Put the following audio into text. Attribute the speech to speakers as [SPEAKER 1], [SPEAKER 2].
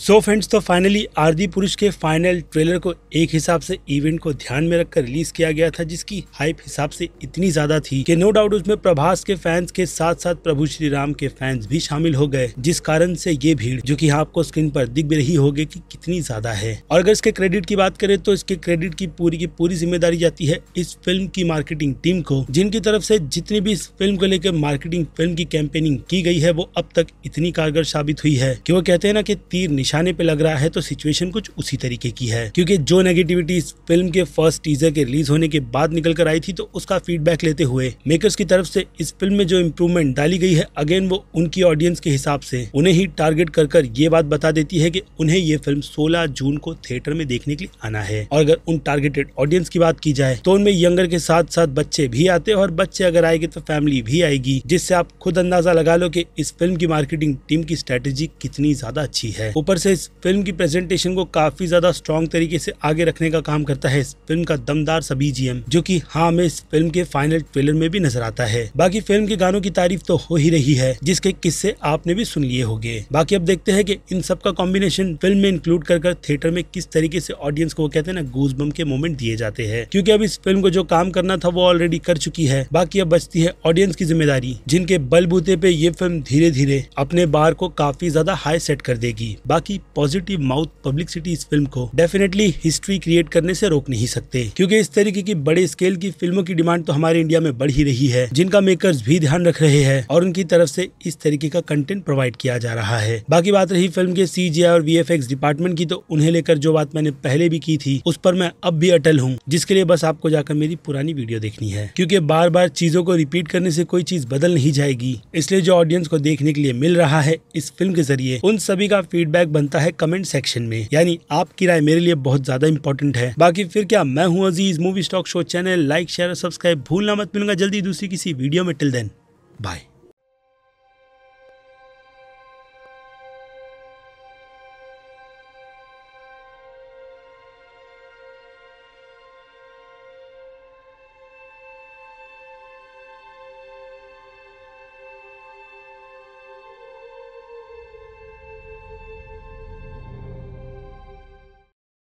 [SPEAKER 1] सो friends, तो finally Adipurush के final trailer को एक हिसाब से इवेंट को ध्यान में रखकर रिलीज किया गया था, जिसकी हाइप हिसाब से इतनी ज्यादा थी कि नो डाउट उसमें प्रभास के फैंस के साथ साथ प्रभु श्री राम के फैंस भी शामिल हो गए, जिस कारण से ये भीड़ जो कि आपको स्क्रीन पर दिख भी रही होगी कि कितनी ज्यादा है। और अगर इसके क्रेडिट की बात करें तो इसके क्रेडिट की पूरी जिम्मेदारी जाती है इस फिल्म की मार्केटिंग टीम को, जिनकी तरफ से जितनी भी इस फिल्म को लेकर मार्केटिंग फिल्म की कैंपेनिंग की गई है वो अब तक इतनी कारगर साबित हुई है कि वो कहते हैं ना कि तीर निशाने पे लग रहा है, तो सिचुएशन कुछ उसी तरीके की है। क्योंकि जो नेगेटिविटी इस फिल्म के फर्स्ट टीजर के रिलीज होने के बाद निकल कर आई थी, तो उसका फीडबैक लेते हुए मेकर्स की तरफ से इस फिल्म में जो इम्प्रूवमेंट डाली गई है, अगेन वो उनकी ऑडियंस के हिसाब से उन्हें ही टारगेट कर ये बात बता देती है कि उन्हें ये फिल्म 16 जून को थिएटर में देखने के लिए आना है। और अगर उन टारगेटेड ऑडियंस की बात की जाए तो उनमें यंगर के साथ साथ बच्चे भी आते हैं, और बच्चे अगर आएंगे तो फैमिली भी आएगी, जिससे आप खुद अंदाजा लगा लो कि इस फिल्म की मार्केटिंग टीम की स्ट्रेटेजी कितनी ज्यादा अच्छी है। ऊपर से इस फिल्म की प्रेजेंटेशन को काफी ज्यादा स्ट्रॉन्ग तरीके से आगे रखने का काम करता है इस फिल्म का दमदार सा बीजीएम, जो कि हाँ हमें इस फिल्म के फाइनल ट्रेलर में भी नजर आता है। बाकी फिल्म के गानों की तारीफ तो हो ही रही है, जिसके किस्से आपने भी सुन लिए होंगे। बाकी अब देखते हैं कि इन सब का कॉम्बिनेशन फिल्म में इंक्लूड कर थिएटर में किस तरीके से ऑडियंस को, वो कहते हैं ना, गूज़बम्प के मोमेंट दिए जाते हैं। क्योंकि अब इस फिल्म को जो काम करना था वो ऑलरेडी कर चुकी है, बाकी अब बचती है ऑडियंस की जिम्मेदारी, जिनके बलबूते पे ये फिल्म धीरे धीरे अपने बार को काफी ज्यादा हाई सेट कर देगी। बाकी पॉजिटिव माउथ पब्लिसिटी इस फिल्म को डेफिनेटली हिस्ट्री क्रिएट करने से रोक नहीं सकते, क्योंकि इस तरीके की बड़े स्केल की फिल्मों की डिमांड तो हमारे इंडिया में बढ़ ही रही है, जिनका मेकर्स भी ध्यान रख रहे हैं और उनकी तरफ से इस तरीके का कंटेंट प्रोवाइड किया जा रहा है। बाकी बात रही फिल्म के सीजीआई और वीएफएक्स डिपार्टमेंट की, तो उन्हें लेकर जो बात मैंने पहले भी की थी उस पर मैं अब भी अटल हूँ, जिसके लिए बस आपको जाकर मेरी पुरानी वीडियो देखनी है, क्योंकि बार बार चीजों को रिपीट करने से कोई चीज बदल नहीं जाएगी। इसलिए जो ऑडियंस को देखने के लिए मिल रहा है इस फिल्म के जरिए, उन सभी का फीडबैक बनता है कमेंट सेक्शन में, यानी आपकी राय मेरे लिए बहुत ज्यादा इंपॉर्टेंट है। बाकी फिर क्या, मैं हूँ Aziz, movie stock show channel like share और सब्सक्राइब भूलना मत। मिलूंगा जल्दी दूसरी किसी वीडियो में। Till then bye.